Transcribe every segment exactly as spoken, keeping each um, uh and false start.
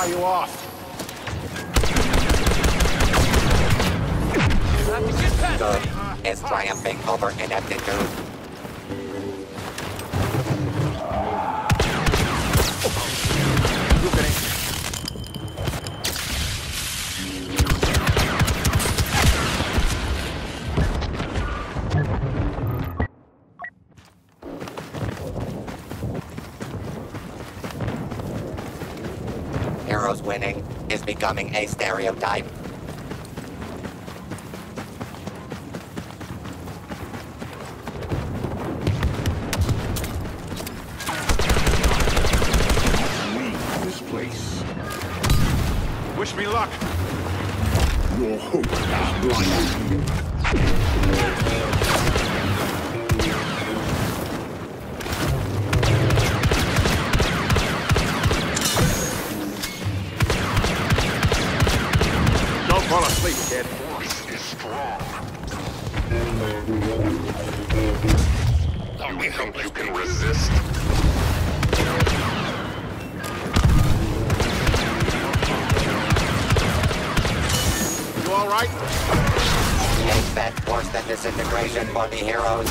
fly you off. Good is triumphing over ineptitude. Heroes winning is becoming a stereotype. Wish me luck. Your hope is blinded. Don't fall asleep, kid. Force is strong. You think you can resist? You all right? A fed worse than disintegration for the heroes.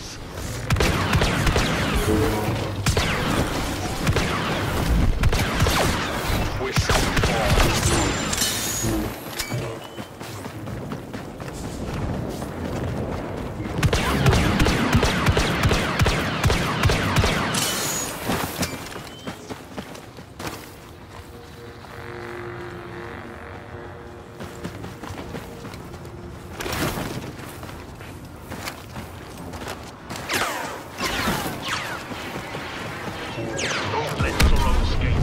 Wish and fall. Don't let Zoro escape.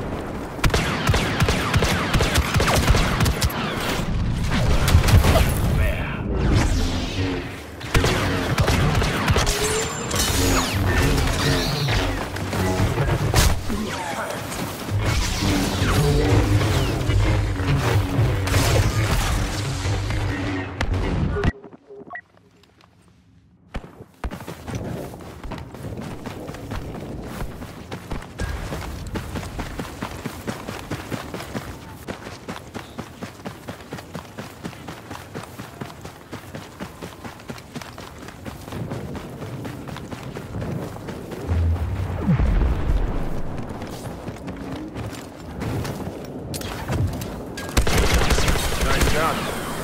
Nice job.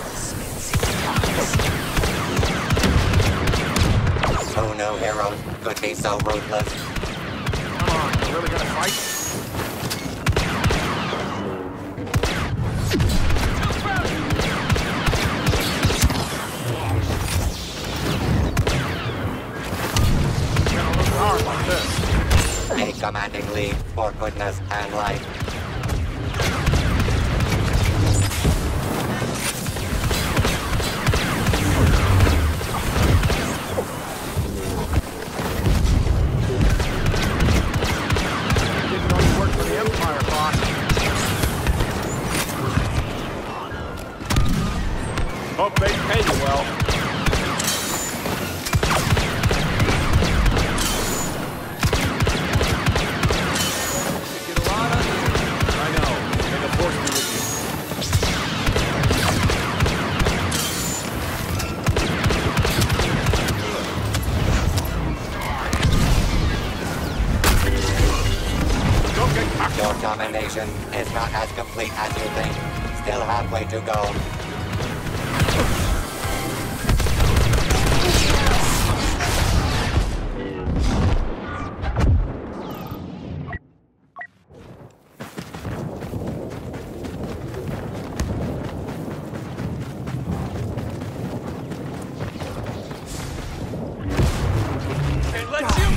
Who knew heroes could be so ruthless? Come on, you really gonna fight? Gonna look hard like this. A commanding lead for goodness and life. Didn't know you worked for the Empire, boss. Hope they pay you well. You get a lot of it. I know. May the force be with you. Don't get cocky. Your domination is not as complete as you think. Still halfway to go. Can't let you.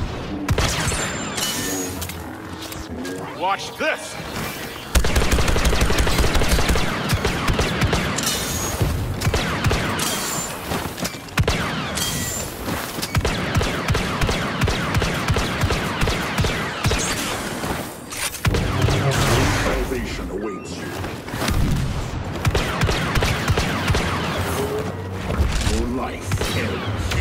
Watch this. Salvation awaits you. Your life ends.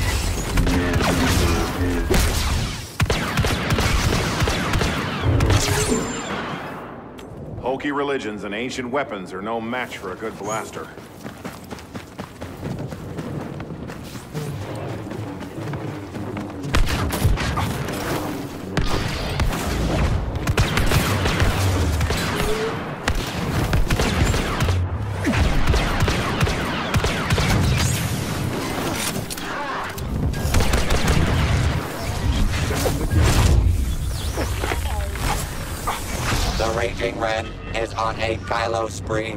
Hokey religions and ancient weapons are no match for a good blaster. The Raging Ren is on a Kylo spree.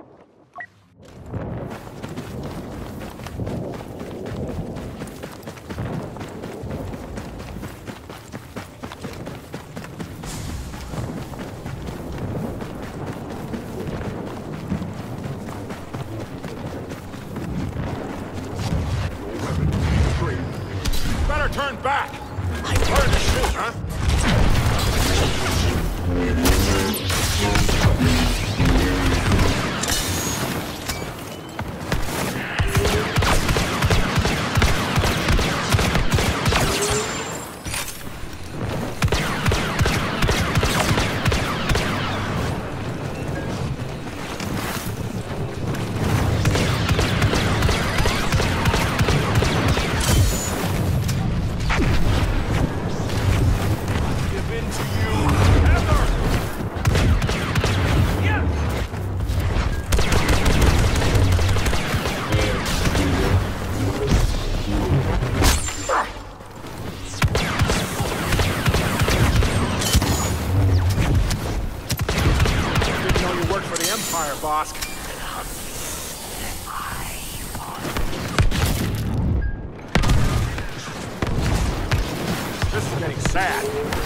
Better turn back! Learn to shoot, huh? Empire, boss. This is getting sad.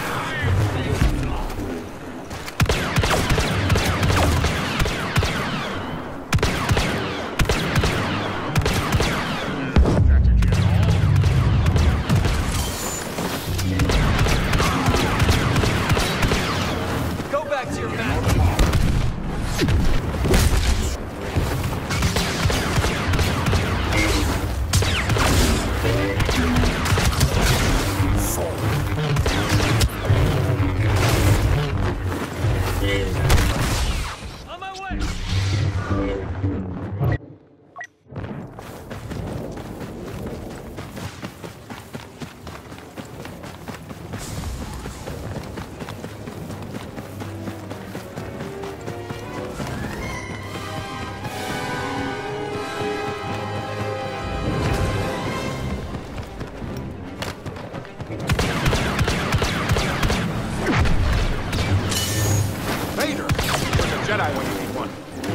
Go back to your map. On my way. Vader! You're a Jedi when you need one.